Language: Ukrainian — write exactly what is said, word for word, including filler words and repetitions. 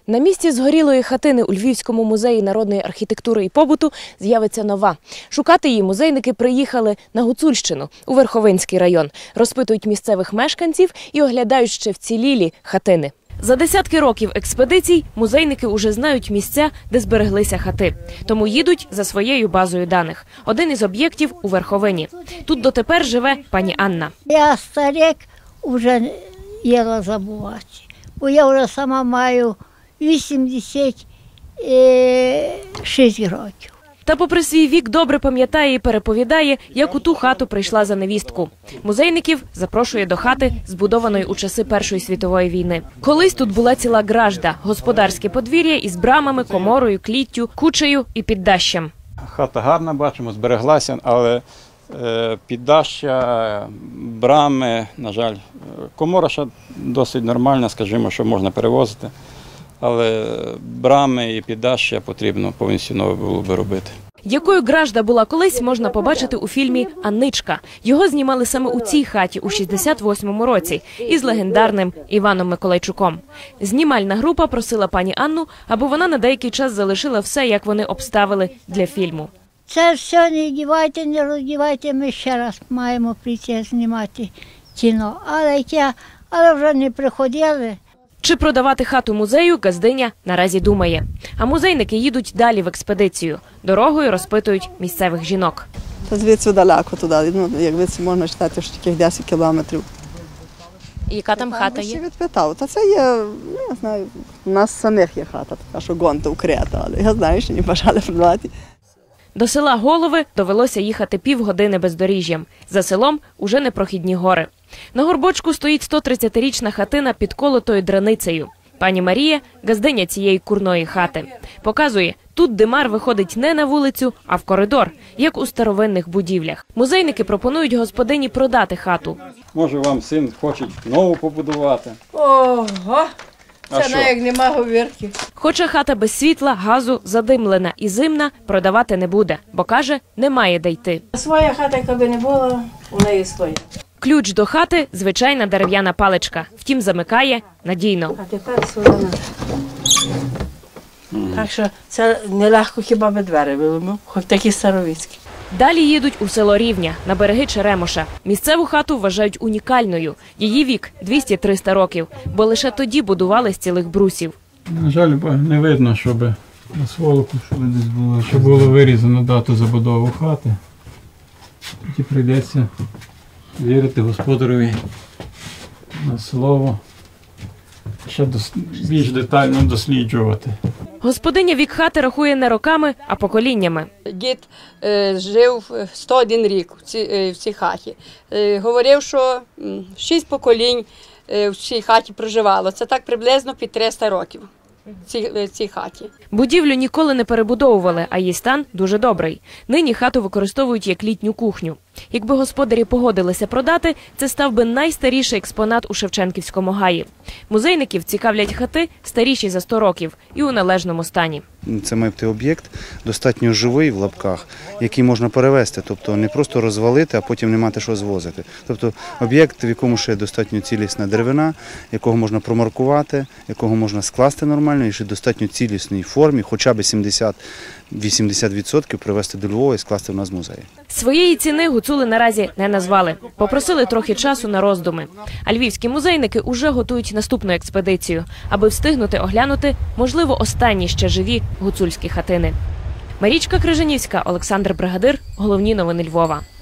На місці згорілої хатини у Львівському музеї народної архітектури і побуту з'явиться нова. Шукати її музейники приїхали на Гуцульщину, у Верховинський район. Розпитують місцевих мешканців і оглядають ще вцілілі хатини. За десятки років експедицій музейники уже знають місця, де збереглися хати. Тому їдуть за своєю базою даних. Один із об'єктів у Верховині. Тут дотепер живе пані Анна. Я старик, вже їла забувати. Бо я вже сама маю вісімдесят шість років. Та попри свій вік добре пам'ятає і переповідає, як у ту хату прийшла за невістку. Музейників запрошує до хати, збудованої у часи Першої світової війни. Колись тут була ціла гражда – господарське подвір'я із брамами, коморою, кліттю, кучею і піддащем. Хата гарна, бачимо, збереглася, але піддаща, брами, на жаль, комора ще досить нормальна, скажімо, що можна перевозити. Але брами і піддаща потрібно повністю нове було би робити. Якою гражда була колись, можна побачити у фільмі «Анничка». Його знімали саме у цій хаті у шістдесят восьмому році із легендарним Іваном Миколайчуком. Знімальна група просила пані Анну, аби вона на деякий час залишила все, як вони обставили для фільму. Це все не дівайте, не роздівайте, ми ще раз маємо прийти знімати кіно. Але, я, але вже не приходили. Чи продавати хату музею, газдиня наразі думає. А музейники їдуть далі в експедицію. Дорогою розпитують місцевих жінок. Та звідси далеко туди, ну, як звідси можна вважати, що таких десять кілометрів. І яка там хата є? Я відпитав, та це є, не знаю, у нас самих є хата, така, що гонта укрита, але я знаю, що не бажали продавати. До села Голови довелося їхати півгодини бездоріжжям. За селом уже непрохідні гори. На горбочку стоїть сто тридцятирічна хатина під колотою драницею. Пані Марія – газдиня цієї курної хати. Показує, тут димар виходить не на вулицю, а в коридор, як у старовинних будівлях. Музейники пропонують господині продати хату. Може, вам син хоче нову побудувати? Ого! Це що? як нема говірки. Хоча хата без світла, газу, задимлена і зимна, продавати не буде, бо, каже, немає де йти. Своя хата, яка би не була, у неї своя. Ключ до хати – звичайна дерев'яна паличка. Втім, замикає надійно. А тепер сюди. Так що це нелегко хіба би двері вилимо, хоч такі старовицькі. Далі їдуть у село Рівня, на береги Черемоша. Місцеву хату вважають унікальною. Її вік – двісті-триста років, бо лише тоді будували з цілих брусів. На жаль, не видно, щоб на сволоку десь було, щоб було вирізано дату забудови хати. Тоді прийдеться вірити господареві на слово, ще більш детально досліджувати. Господиня вік хати рахує не роками, а поколіннями. Дід е, жив сто один рік в цій, е, в цій хаті. Е, говорив, що м, шість поколінь е, в цій хаті проживало. Це так приблизно під триста років в цій, в цій хаті. Будівлю ніколи не перебудовували, а її стан дуже добрий. Нині хату використовують як літню кухню. Якби господарі погодилися продати, це став би найстаріший експонат у Шевченківському гаї. Музейників цікавлять хати старіші за сто років і у належному стані. Це має бути об'єкт достатньо живий в лапках, який можна перевезти, тобто не просто розвалити, а потім не мати що звозити. Тобто об'єкт, в якому ще достатньо цілісна деревина, якого можна промаркувати, якого можна скласти нормально і ще достатньо цілісній формі, хоча б сімдесят-вісімдесят відсотків привезти до Львова і скласти в нас в музеї. Своєї ціни гуцули наразі не назвали. Попросили трохи часу на роздуми. А львівські музейники уже готують наступну експедицію, аби встигнути оглянути, можливо, останні ще живі гуцульські хатини. Марічка Крижанівська, Олександр Бригадир. Головні новини Львова.